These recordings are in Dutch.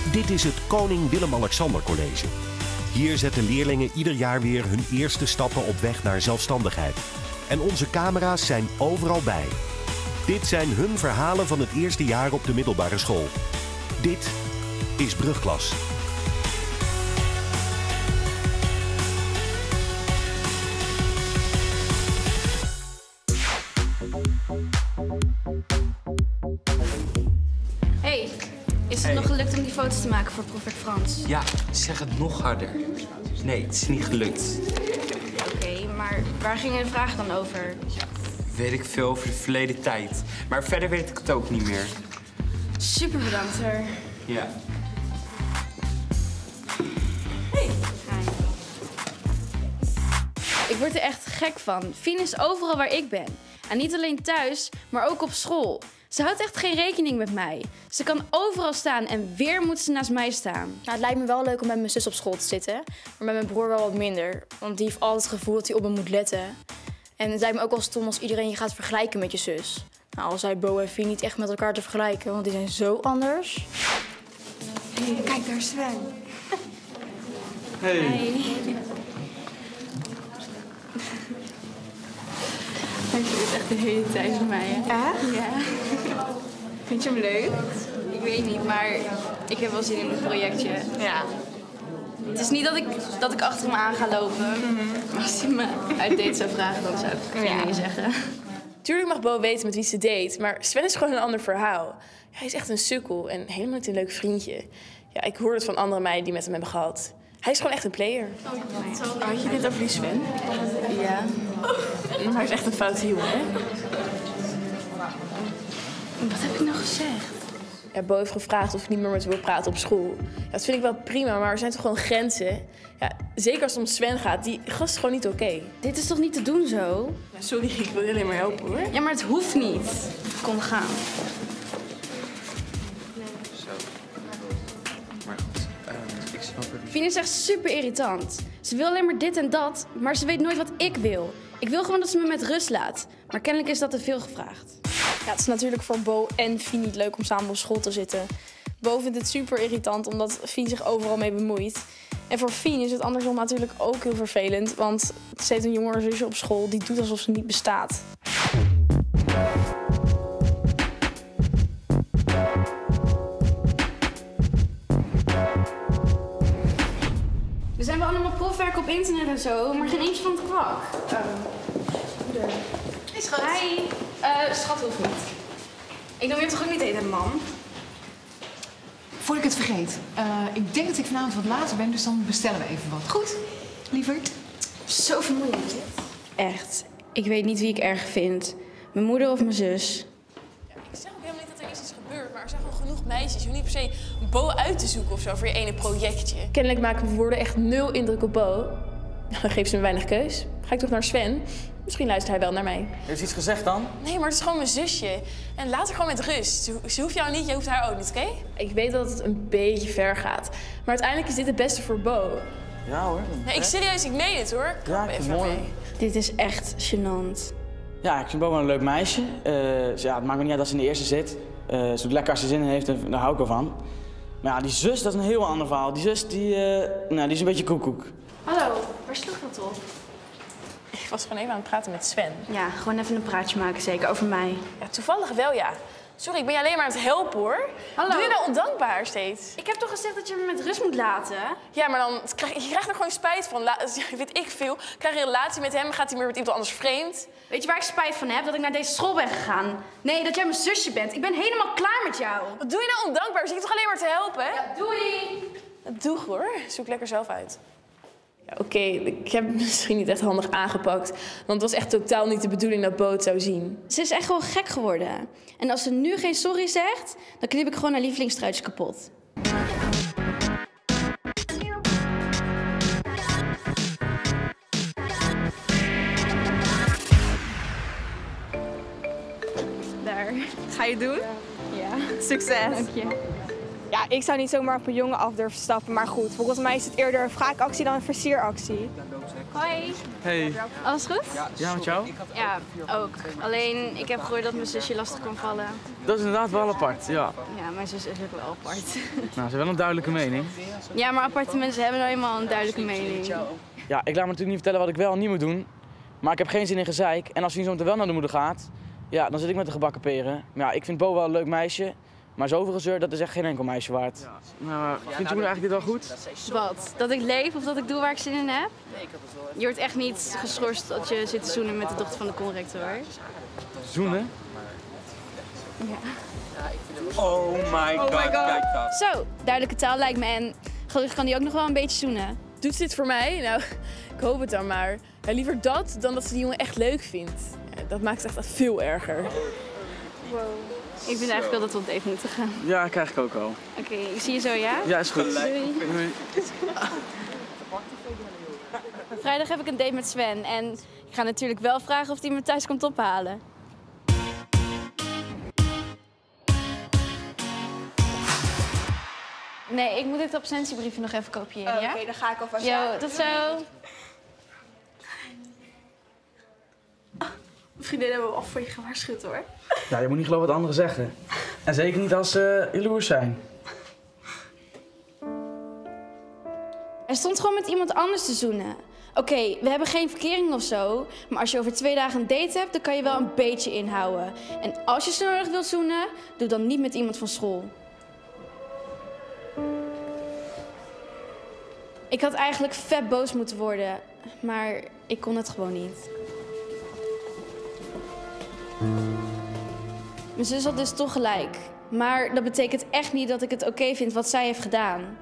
Dit is het Koning Willem-Alexander College. Hier zetten leerlingen ieder jaar weer hun eerste stappen op weg naar zelfstandigheid. En onze camera's zijn overal bij. Dit zijn hun verhalen van het eerste jaar op de middelbare school. Dit is Brugklas. Hey, is het nog gelukt om die foto's te maken voor Prof. Frans? Ja, zeg het nog harder. Nee, het is niet gelukt. Oké, maar waar gingen de vragen dan over? Weet ik veel over de verleden tijd. Maar verder weet ik het ook niet meer. Super bedankt hoor. Ja. Hey. Hi. Ik word er echt gek van. Fien is overal waar ik ben. En niet alleen thuis, maar ook op school. Ze houdt echt geen rekening met mij. Ze kan overal staan en weer moet ze naast mij staan. Nou, het lijkt me wel leuk om met mijn zus op school te zitten. Maar met mijn broer wel wat minder. Want die heeft altijd het gevoel dat hij op me moet letten. En het lijkt me ook wel stom als iedereen je gaat vergelijken met je zus. Nou, al zijn Bo en Fien niet echt met elkaar te vergelijken, want die zijn zo anders. Hey, kijk, daar is Sven. Hey. Hij zit echt de hele tijd bij mij. Hè? Ja. Vind je hem leuk? Ik weet niet, maar ik heb wel zin in het projectje. Ja. Het is niet dat ik achter hem aan ga lopen. Maar als hij me uit date zou vragen, dan zou ik geen nee zeggen. Tuurlijk mag Bo weten met wie ze date, maar Sven is gewoon een ander verhaal. Ja, hij is echt een sukkel en helemaal niet een leuk vriendje. Ja, ik hoor het van andere meiden die met hem hebben gehad. Hij is gewoon echt een player. Had je dit over die Sven? Ja. Maar hij is echt een foute jongen, hè? Wat heb ik nou gezegd? Ja, Bo heeft gevraagd of ik niet meer met hem wil praten op school. Ja, dat vind ik wel prima, maar er zijn toch gewoon grenzen? Ja, zeker als het om Sven gaat, die gast is gewoon niet oké. Dit is toch niet te doen zo? Ja, sorry, ik wil je alleen maar helpen, hoor. Ja, maar het hoeft niet. Kom, gaan. Zo. Maar goed, ik snap het niet. Fien is echt super irritant. Ze wil alleen maar dit en dat, maar ze weet nooit wat ik wil. Ik wil gewoon dat ze me met rust laat. Maar kennelijk is dat te veel gevraagd. Ja, het is natuurlijk voor Bo en Fien niet leuk om samen op school te zitten. Bo vindt het super irritant omdat Fien zich overal mee bemoeit. En voor Fien is het andersom natuurlijk ook heel vervelend, want ze heeft een jongere zusje op school die doet alsof ze niet bestaat. Er zijn wel allemaal proefwerken op internet en zo, maar geen eentje van het kwak. Hey, schat. Hi. Schat hoeft niet. Ik noem je toch ook niet eten, man? Voordat ik het vergeet. Ik denk dat ik vanavond wat later ben, dus dan bestellen we even wat. Goed, lieverd? Zo vermoeiend dit. Echt. Ik weet niet wie ik erg vind. Mijn moeder of mijn zus. Ik zeg ook helemaal niet dat er iets gebeurt, maar er zijn gewoon genoeg meisjes. Je hoeft niet per se Bo uit te zoeken of zo voor je ene projectje. Kennelijk maken mijn woorden echt 0 indruk op Bo. Dan geeft ze me weinig keus. Ga ik toch naar Sven? Misschien luistert hij wel naar mij. Heeft ze iets gezegd dan? Nee, maar het is gewoon mijn zusje. En laat haar gewoon met rust. Ze hoeft jou niet, je hoeft haar ook niet, oké? Ik weet dat het een beetje ver gaat. Maar uiteindelijk is dit het beste voor Bo. Ja hoor. Nee, ik serieus, ik meen het hoor. Ja, ik vind het mooi. Dit is echt gênant. Ja, ik vind Bo wel een leuk meisje. Dus ja, het maakt me niet uit als ze in de eerste zit. Ze doet lekker als ze zin in heeft, daar hou ik wel van. Maar ja, die zus, dat is een heel ander verhaal. Die zus, die is een beetje koekoek. Hallo, waar sloeg dat op? Ik was gewoon even aan het praten met Sven. Ja, gewoon even een praatje maken, zeker, over mij. Ja, toevallig wel, ja. Sorry, ik ben je alleen maar aan het helpen, hoor. Hallo. Doe je nou ondankbaar steeds? Ik heb toch gezegd dat je me met rust moet laten? Ja, maar dan je krijgt er gewoon spijt van. Weet ik veel. Krijg je een relatie met hem, gaat hij meer met iemand anders vreemd? Weet je waar ik spijt van heb? Dat ik naar deze school ben gegaan. Nee, dat jij mijn zusje bent. Ik ben helemaal klaar met jou. Wat doe je nou ondankbaar? Zit je toch alleen maar te helpen, hè? Ja, doei! Doe hoor. Zoek lekker zelf uit. Ja, oké, ik heb het misschien niet echt handig aangepakt. Want het was echt totaal niet de bedoeling dat Bo het zou zien. Ze is echt gewoon gek geworden. En als ze nu geen sorry zegt, dan knip ik gewoon haar lievelingstruitje kapot. Daar. Ga je het doen? Ja. Succes. Dank je. Ja, ik zou niet zomaar op een jongen af durven stappen, maar goed. Volgens mij is het eerder een wraakactie dan een versieractie. Hoi. Hey. Alles goed? Ja, met jou? Ja, ook. Alleen, ik heb gehoord dat mijn zusje lastig kan vallen. Dat is inderdaad wel apart, ja. Ja, mijn zus is ook wel apart. Nou, ze hebben wel een duidelijke mening. Ja, maar aparte mensen hebben nou eenmaal een duidelijke mening. Ja, ik laat me natuurlijk niet vertellen wat ik wel en niet moet doen. Maar ik heb geen zin in gezeik. En als Fien zo meteen wel naar de moeder gaat, ja, dan zit ik met de gebakken peren. Maar ja, ik vind Bo wel een leuk meisje. Maar zoveel gezeur, dat is echt geen enkel meisje waard. Ja. Nou, vindt je moeder eigenlijk dit wel goed? Wat? Dat ik leef of dat ik doe waar ik zin in heb? Je wordt echt niet geschorst dat je zit te zoenen met de dochter van de conrector. Zoenen? Ja. Oh my god, kijk dat. Zo, duidelijke taal lijkt me en gelukkig kan die ook nog wel een beetje zoenen. Doet ze dit voor mij? Nou, ik hoop het dan maar. Ja, liever dat dan dat ze die jongen echt leuk vindt. Ja, dat maakt het echt veel erger. Wow. Ik vind eigenlijk wel dat we op date moeten gaan. Ja, krijg ik ook al. Oké, ik zie je zo, ja? Ja, is goed. Doei. Doei. Vrijdag heb ik een date met Sven en ik ga natuurlijk wel vragen of hij me thuis komt ophalen. Nee, ik moet dit absentiebriefje nog even kopiëren, ja? Oké, dan ga ik alvast. Jo, tot zo. Vriendinnen hebben we al voor je gewaarschuwd hoor. Ja, je moet niet geloven wat anderen zeggen. En zeker niet als ze jaloers zijn. Er stond gewoon met iemand anders te zoenen. Oké, we hebben geen verkering of zo, maar als je over 2 dagen een date hebt, dan kan je wel een beetje inhouden. En als je zo erg wilt zoenen, doe dan niet met iemand van school. Ik had eigenlijk vet boos moeten worden, maar ik kon het gewoon niet. Mijn zus had dus toch gelijk. Maar dat betekent echt niet dat ik het oké vind wat zij heeft gedaan.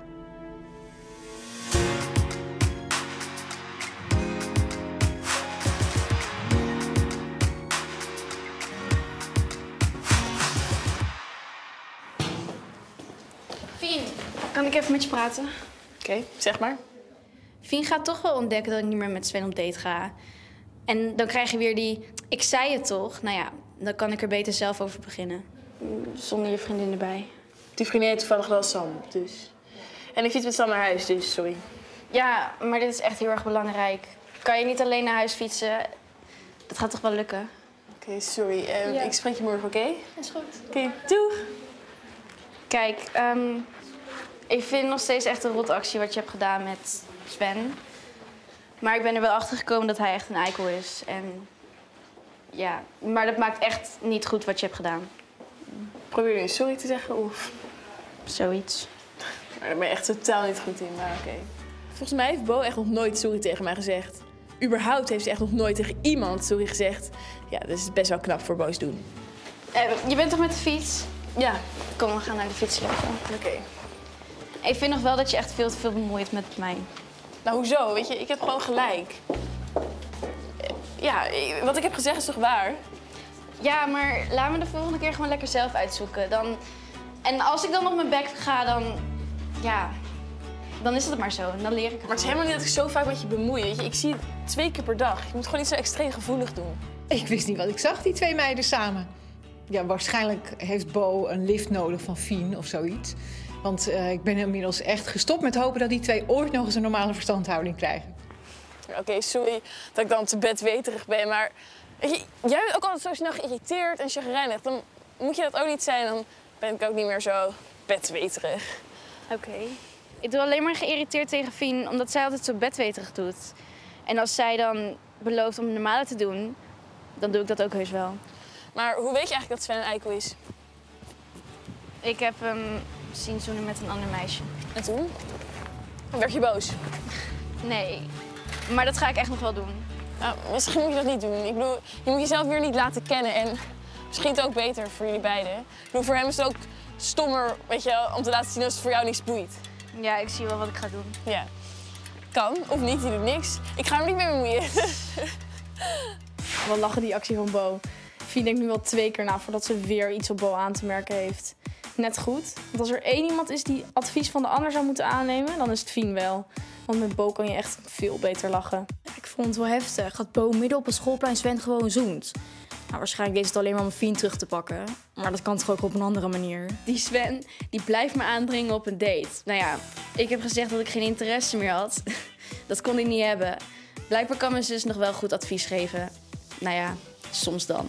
Fien, kan ik even met je praten? Oké, zeg maar. Fien gaat toch wel ontdekken dat ik niet meer met Sven op date ga. En dan krijg je weer die, ik zei het toch? Nou ja, dan kan ik er beter zelf over beginnen. Zonder je vriendin erbij. Die vriendin heet toevallig wel Sam, dus. En ik fiets met Sam naar huis, dus sorry. Ja, maar dit is echt heel erg belangrijk. Kan je niet alleen naar huis fietsen? Dat gaat toch wel lukken? Oké, sorry. Ik spreek je morgen, oké? Is goed. Oké, doeg! Kijk, ik vind nog steeds echt een rotactie wat je hebt gedaan met Sven. Maar ik ben er wel achter gekomen dat hij echt een eikel is. En ja, maar dat maakt echt niet goed wat je hebt gedaan. Probeer nu sorry te zeggen, oef. Zoiets. Maar daar ben je echt totaal niet goed in, maar oké. Volgens mij heeft Bo echt nog nooit sorry tegen mij gezegd. Überhaupt heeft ze echt nog nooit tegen iemand sorry gezegd. Ja, dat is best wel knap voor Bo's doen. Je bent toch met de fiets? Ja, Kom, we gaan naar de fietsleven. oké. Ik vind nog wel dat je echt veel te veel bemoeit met mij. Nou, hoezo? Weet je, ik heb gewoon gelijk. Ja, wat ik heb gezegd is toch waar? Ja, maar laat me de volgende keer gewoon lekker zelf uitzoeken. En als ik dan op mijn bek ga, dan is het maar zo. En dan leer ik het. Maar het is helemaal niet dat ik zo vaak met je bemoei. Weet je, ik zie het 2 keer per dag. Je moet gewoon niet zo extreem gevoelig doen. Ik wist niet wat ik zag, die 2 meiden samen. Ja, waarschijnlijk heeft Bo een lift nodig van Fien of zoiets. Want ik ben inmiddels echt gestopt met hopen dat die 2 ooit nog eens een normale verstandhouding krijgen. Oké, sorry dat ik dan te bedweterig ben, maar... Weet je, jij bent ook altijd zo snel geïrriteerd en chagrijnig. Dan moet je dat ook niet zijn, dan ben ik ook niet meer zo bedweterig. Oké. Ik doe alleen maar geïrriteerd tegen Fien, omdat zij altijd zo bedweterig doet. En als zij dan belooft om het normale te doen, dan doe ik dat ook heus wel. Maar hoe weet je eigenlijk dat Sven een eikel is? Ik heb hem zien zoenen met een ander meisje. En toen? Werd je boos? Nee, maar dat ga ik echt nog wel doen. Nou, misschien moet je dat niet doen. Ik bedoel, je moet jezelf weer niet laten kennen en misschien is het ook beter voor jullie beiden. Ik bedoel, voor hem is het ook stommer, weet je, om te laten zien dat het voor jou niks boeit. Ja, ik zie wel wat ik ga doen. Ja. Kan, of niet, die doet niks. Ik ga hem niet meer bemoeien. Wat lachen die actie van Bo. Fien denkt nu wel 2 keer na voordat ze weer iets op Bo aan te merken heeft. Net goed, want als er 1 iemand is die advies van de ander zou moeten aannemen, dan is het Fien wel. Want met Bo kan je echt veel beter lachen. Ik vond het wel heftig dat Bo midden op het schoolplein Sven gewoon zoent. Nou, waarschijnlijk deed het alleen maar om Fien terug te pakken. Maar dat kan toch ook op een andere manier? Die Sven, die blijft me aandringen op een date. Nou ja, ik heb gezegd dat ik geen interesse meer had. Dat kon ik niet hebben. Blijkbaar kan mijn zus nog wel goed advies geven. Nou ja, soms dan.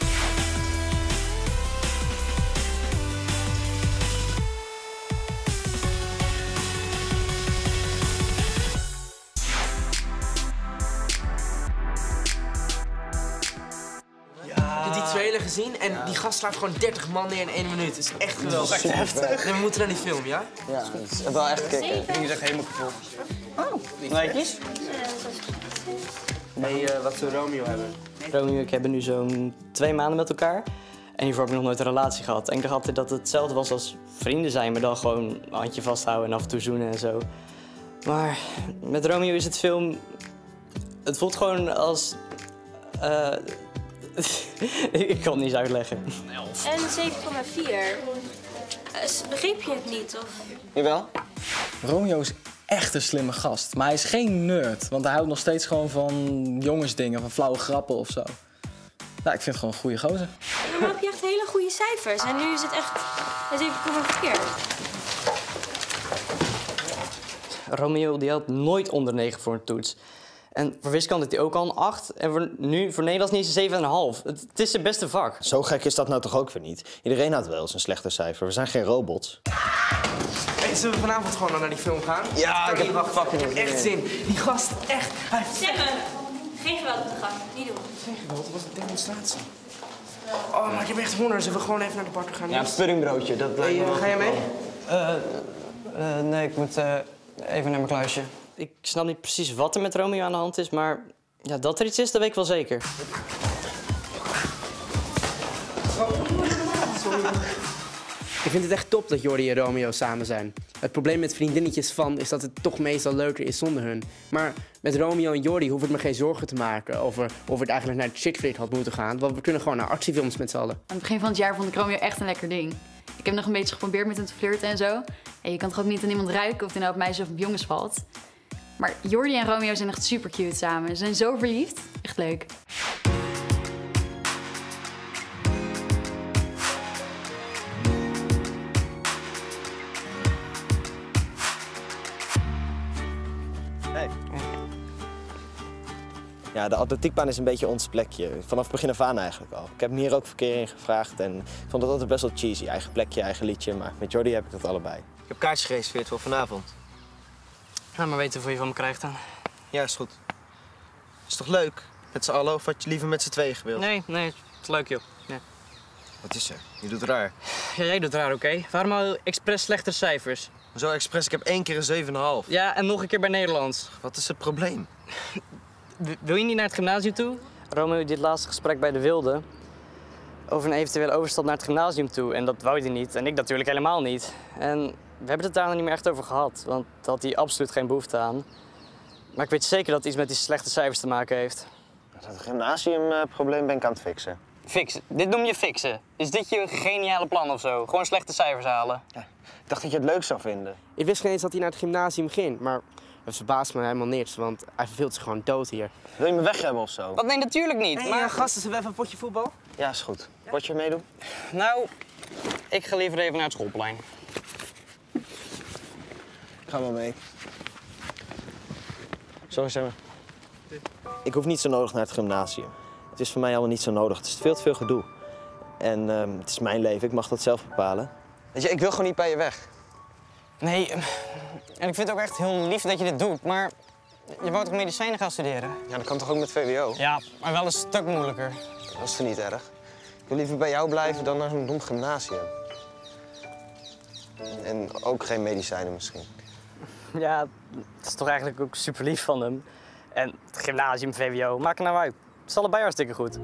Ik heb die trailer gezien en die gast slaat gewoon 30 man neer in 1 minuut. Het is echt geweldig. Dat is echt heftig. Nee, we moeten naar die film, ja? Ja, het is wel echt kicken. Ik is echt helemaal kapot. Oh, wijkjes? Nee, wat zou Romeo hebben? Romeo en ik hebben nu zo'n 2 maanden met elkaar. En hiervoor heb ik nog nooit een relatie gehad. En ik dacht altijd dat het hetzelfde was als vrienden zijn, maar dan gewoon een handje vasthouden en af en toe zoenen en zo. Maar met Romeo is het film... Het voelt gewoon als... ik kan het niet eens uitleggen. En 7,4. Begreep je het niet, of? Jawel. Romeo is echt een slimme gast, maar hij is geen nerd. Want hij houdt nog steeds gewoon van jongensdingen, van flauwe grappen of zo. Nou, ik vind het gewoon een goede gozer. Maar heb je echt hele goede cijfers en nu is het echt 7,4. Romeo die had nooit onder 9 voor een toets. En voor wiskunde had hij ook al een 8. En voor Nederlands niet eens een 7,5. Het is zijn beste vak. Zo gek is dat nou toch ook weer niet? Iedereen had wel eens een slechter cijfer. We zijn geen robots. Hey, zullen we vanavond gewoon naar die film gaan? Ja, ik heb fucking echt zin. Die gast, echt. Zeg me, geen geweld op de gang. Niet doen. Geen geweld, het was een demonstratie. Oh, maar ik heb echt honger. Zullen we gewoon even naar de bar gaan? Ja, een puddingbroodje. Dat hey, ga jij mee? Nee, ik moet even naar mijn kluisje. Ik snap niet precies wat er met Romeo aan de hand is, maar ja, dat er iets is, dat weet ik wel zeker. Ik vind het echt top dat Jordi en Romeo samen zijn. Het probleem met vriendinnetjes van is dat het toch meestal leuker is zonder hun. Maar met Romeo en Jordi hoef ik me geen zorgen te maken over of het eigenlijk naar de chickflick had moeten gaan. Want we kunnen gewoon naar actiefilms met z'n allen. Aan het begin van het jaar vond ik Romeo echt een lekker ding. Ik heb nog een beetje geprobeerd met hem te flirten en zo. En je kan toch ook niet aan iemand ruiken of hij nou op meisjes of op jongens valt. Maar Jordi en Romeo zijn echt super cute samen. Ze zijn zo verliefd. Echt leuk. Hey. Ja, de atletiekbaan is een beetje ons plekje. Vanaf het begin af aan eigenlijk al. Ik heb hem hier ook verkeer in gevraagd en ik vond het altijd best wel cheesy. Eigen plekje, eigen liedje, maar met Jordi heb ik dat allebei. Ik heb kaartjes gereserveerd voor vanavond. Nou, maar weten hoeveel je van me krijgt dan. Ja, is goed. Is toch leuk? Met z'n allen of had je liever met z'n tweeën gewild? Nee, het is leuk, joh. Ja. Wat is er? Je doet raar. Ja, jij doet raar, oké? Waarom hou je expres slechtere cijfers? Zo expres, ik heb 1 keer een 7,5. Ja, en nog een keer bij Nederlands. Wat is het probleem? Wil je niet naar het gymnasium toe? Romeo deed het laatste gesprek bij de Wilde over een eventuele overstap naar het gymnasium toe. En dat wou hij niet. En ik natuurlijk helemaal niet. En we hebben het daar nog niet meer echt over gehad, want daar had hij absoluut geen behoefte aan. Maar ik weet zeker dat het iets met die slechte cijfers te maken heeft. Dat gymnasiumprobleem ben ik aan het fixen. Fixen? Dit noem je fixen? Is dit je geniale plan of zo? Gewoon slechte cijfers halen? Ja, ik dacht dat je het leuk zou vinden. Ik wist geen eens dat hij naar het gymnasium ging, maar het verbaast me helemaal niks, want hij verveelt zich gewoon dood hier. Wil je me weg hebben of zo? Wat? Nee, natuurlijk niet. Hey, maar gasten, zullen we even een potje voetbal? Ja, is goed. Potje meedoen? Nou, ik ga liever even naar het schoolplein. Ga maar mee. Sorry, zeg maar. Ik hoef niet zo nodig naar het gymnasium. Het is voor mij allemaal niet zo nodig. Het is veel te veel gedoe. En het is mijn leven, ik mag dat zelf bepalen. Weet je, ik wil gewoon niet bij je weg. Nee, en ik vind het ook echt heel lief dat je dit doet, maar je wou toch medicijnen gaan studeren? Ja, dat kan toch ook met VWO? Ja, maar wel een stuk moeilijker. Dat is toch niet erg? Ik wil liever bij jou blijven dan naar een dom gymnasium. En ook geen medicijnen misschien. Ja, dat is toch eigenlijk ook super lief van hem. En het gymnasium, VWO, maak er nou uit. Het is allebei hartstikke goed.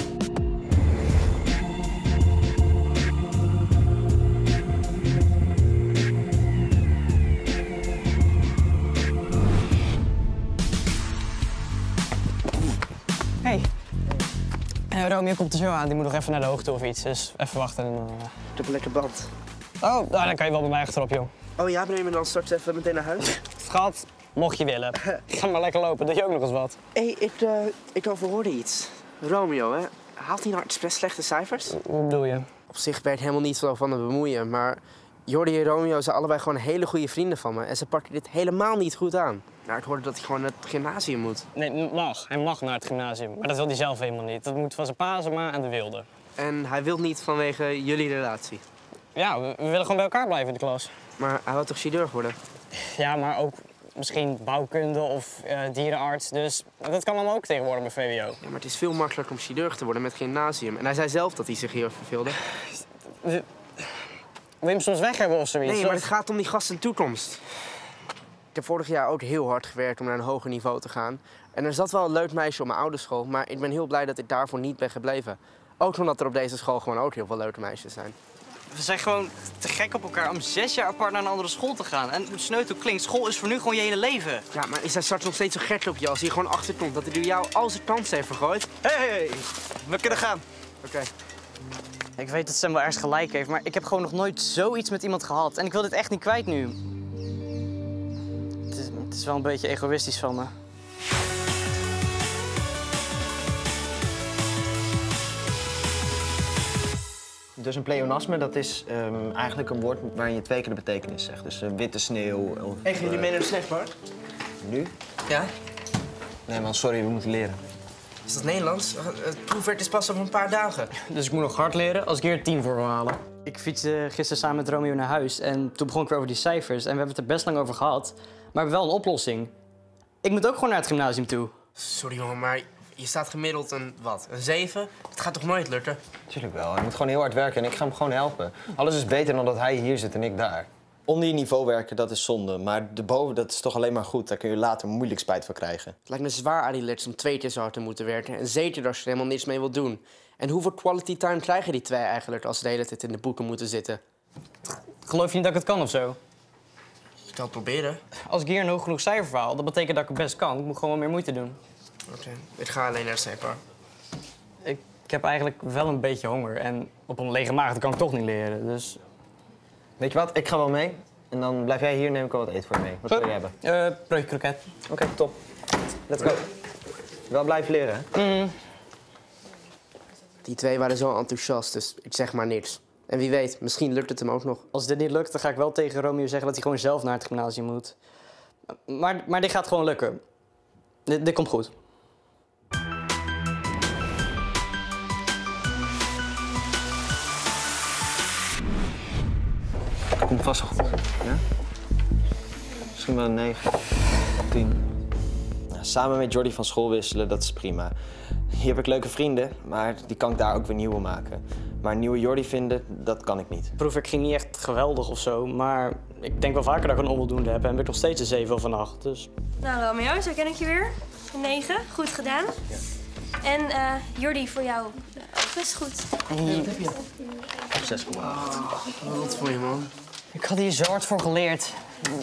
Hey. Romeo komt er zo aan. Die moet nog even naar de hoogte of iets. Dus even wachten. En, Ik heb een lekker band. Oh, nou, dan kan je wel bij mij achterop, joh. Oh ja, neem me dan straks even meteen naar huis? Schat, mocht je willen. Ga maar lekker lopen, doe je ook nog eens wat. Hé, ik overhoorde iets. Romeo, hè? haalt hij nou best slechte cijfers? Hoe bedoel je? Op zich werd helemaal niet zo van hem bemoeien, maar Jordi en Romeo zijn allebei gewoon hele goede vrienden van me. En ze pakken dit helemaal niet goed aan. Nou, ik hoorde dat hij gewoon naar het gymnasium moet. Nee, hij mag naar het gymnasium. Maar dat wil hij zelf helemaal niet. Dat moet van zijn pa, zijn ma en de wilde. En hij wil niet vanwege jullie relatie? Ja, we willen gewoon bij elkaar blijven in de klas. Maar hij wil toch chirurg worden? Ja, maar ook misschien bouwkunde of dierenarts. Dus dat kan allemaal ook tegenwoordig bij VWO. Ja, maar het is veel makkelijker om chirurg te worden met gymnasium. En hij zei zelf dat hij zich hier verveelde. Wil je hem soms weg hebben of zoiets? Nee, maar het gaat om die gast in toekomst. Ik heb vorig jaar ook heel hard gewerkt om naar een hoger niveau te gaan. En er zat wel een leuk meisje op mijn oude school, maar ik ben heel blij dat ik daarvoor niet ben gebleven. Ook omdat er op deze school gewoon ook heel veel leuke meisjes zijn. We zijn gewoon te gek op elkaar om 6 jaar apart naar een andere school te gaan. En hoe sneu het klinkt, school is voor nu gewoon je hele leven. Ja, maar is hij straks nog steeds zo gek op je als hij gewoon achterkomt dat hij door jou al zijn kansen heeft vergooid? Hey, we kunnen gaan. Oké. Ik weet dat Sam wel ergens gelijk heeft, maar ik heb gewoon nog nooit zoiets met iemand gehad. En ik wil dit echt niet kwijt nu. Het is wel een beetje egoïstisch van me. Dus een pleonasme, dat is eigenlijk een woord waarin je 2 keer de betekenis zegt. Dus witte sneeuw of... Hey, gaan jullie mee naar de snackbar? Nu? Ja? Nee man, sorry, we moeten leren. Is dat Nederlands? Het proefwerk is pas over een paar dagen. Dus ik moet nog hard leren als ik hier een 10 voor wil halen. Ik fietste gisteren samen met Romeo naar huis en toen begon ik weer over die cijfers. En we hebben het er best lang over gehad, maar we hebben wel een oplossing. Ik moet ook gewoon naar het gymnasium toe. Sorry jongen, maar je staat gemiddeld een 7? Het gaat toch nooit lukken? Tuurlijk wel, hij moet gewoon heel hard werken en ik ga hem gewoon helpen. Alles is beter dan dat hij hier zit en ik daar. Onder je niveau werken, dat is zonde. Maar erboven, dat is toch alleen maar goed. Daar kun je later moeilijk spijt van krijgen. Het lijkt me zwaar aan die letters om 2 keer zo hard te moeten werken. En zeker als je er helemaal niks mee wilt doen. En hoeveel quality time krijgen die 2 eigenlijk als ze de hele tijd in de boeken moeten zitten? Geloof je niet dat ik het kan of zo? Ik kan het proberen. Als ik hier een hoog genoeg cijfer haal, dat betekent dat ik het best kan. Ik moet gewoon wat meer moeite doen. Oké, ik ga alleen naar de snackbar. Ik heb eigenlijk wel een beetje honger. En op een lege maag dat kan ik toch niet leren, dus... Weet je wat, ik ga wel mee. En dan blijf jij hier, neem ik wel wat eten voor je mee. Wat wil je hebben? Broodje kroket. Oké, top. Let's go. Wel blijven leren, hè? Die 2 waren zo enthousiast, dus ik zeg maar niks. En wie weet, misschien lukt het hem ook nog. Als dit niet lukt, dan ga ik wel tegen Romeo zeggen dat hij gewoon zelf naar het gymnasium moet. Maar dit gaat gewoon lukken. Dit komt goed. Komt vast wel goed, ja? Misschien wel een 9, 10. Ja, samen met Jordi van school wisselen, dat is prima. Hier heb ik leuke vrienden, maar die kan ik daar ook weer nieuwe maken. Maar een nieuwe Jordi vinden, dat kan ik niet. Het proefwerk ging niet echt geweldig of zo, maar ik denk wel vaker dat ik een onvoldoende heb en heb ik nog steeds een 7 of een 8, dus... Nou Romeo, zo ken ik je weer. Een 9, goed gedaan. Ja. En Jordi, voor jou ook best goed. Wat heb je? 6,8. Wat voor je, man? Ik had hier zo hard voor geleerd.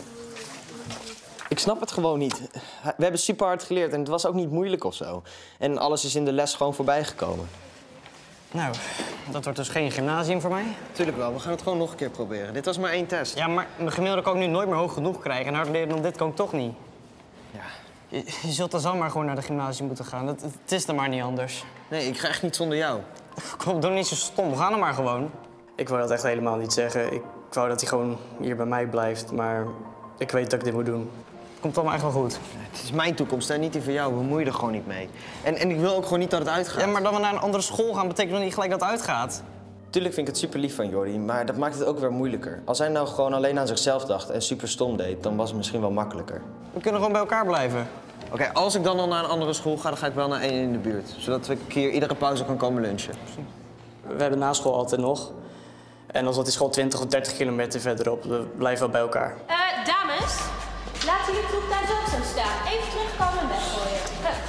Ik snap het gewoon niet. We hebben super hard geleerd en het was ook niet moeilijk of zo. En alles is in de les gewoon voorbij gekomen. Nou, dat wordt dus geen gymnasium voor mij? Tuurlijk wel, we gaan het gewoon nog een keer proberen. Dit was maar 1 test. Ja, maar mijn gemiddelde kan ik nu nooit meer hoog genoeg krijgen. En hard leren dan dit kan ik toch niet. Ja. Je zult dan zomaar gewoon naar de gymnasium moeten gaan. Het is dan maar niet anders. Nee, ik ga echt niet zonder jou. Kom, doe niet zo stom. We gaan er maar gewoon. Ik wou dat echt helemaal niet zeggen. Ik wou dat hij gewoon hier bij mij blijft. Maar ik weet dat ik dit moet doen. Komt allemaal echt wel goed. Het is mijn toekomst en niet die van jou. Bemoei er gewoon niet mee. En ik wil ook gewoon niet dat het uitgaat. Ja, maar dat we naar een andere school gaan betekent nog niet gelijk dat het uitgaat. Tuurlijk vind ik het super lief van Jordi, maar dat maakt het ook weer moeilijker. Als hij nou gewoon alleen aan zichzelf dacht en super stom deed, dan was het misschien wel makkelijker. We kunnen gewoon bij elkaar blijven. Oké, als ik dan al naar een andere school ga, dan ga ik wel naar 1 in de buurt. Zodat ik hier iedere pauze kan komen lunchen. We hebben na school altijd nog. En dan zat die school 20 of 30 kilometer verderop. We blijven wel bij elkaar. Dames, laten jullie troep thuis ook zo staan. Even terugkomen en weggooien.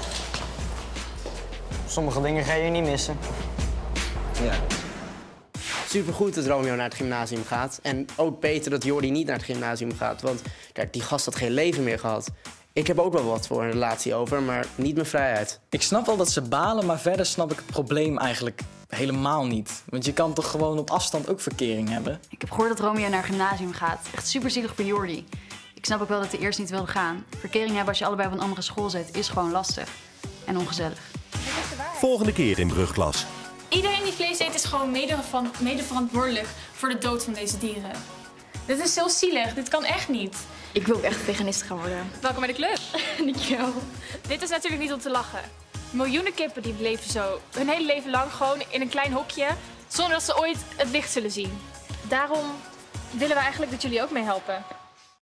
Sommige dingen ga je niet missen. Ja. Supergoed dat Romeo naar het gymnasium gaat. En ook beter dat Jordi niet naar het gymnasium gaat. Want kijk, die gast had geen leven meer gehad. Ik heb ook wel wat voor een relatie over, maar niet mijn vrijheid. Ik snap wel dat ze balen, maar verder snap ik het probleem eigenlijk helemaal niet. Want je kan toch gewoon op afstand ook verkering hebben? Ik heb gehoord dat Romeo naar het gymnasium gaat. Echt superzielig voor Jordi. Ik snap ook wel dat hij eerst niet wilde gaan. Verkering hebben als je allebei op een andere school zit is gewoon lastig. En ongezellig. Volgende keer in Brugklas. Iedereen die vlees eet is gewoon mede verantwoordelijk voor de dood van deze dieren. Dit is zo zielig, dit kan echt niet. Ik wil ook echt veganist gaan worden. Welkom bij de club. Dankjewel. Dit is natuurlijk niet om te lachen. Miljoenen kippen die leven zo hun hele leven lang gewoon in een klein hokje, zonder dat ze ooit het licht zullen zien. Daarom willen we eigenlijk dat jullie ook mee helpen.